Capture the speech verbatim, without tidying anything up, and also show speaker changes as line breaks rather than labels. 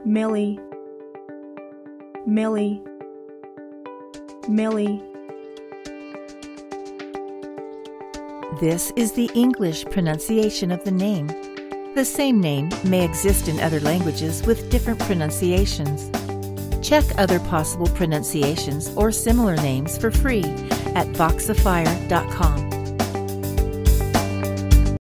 Millie, Millie, Millie.
This is the English pronunciation of the name. The same name may exist in other languages with different pronunciations. Check other possible pronunciations or similar names for free at box of fire dot com.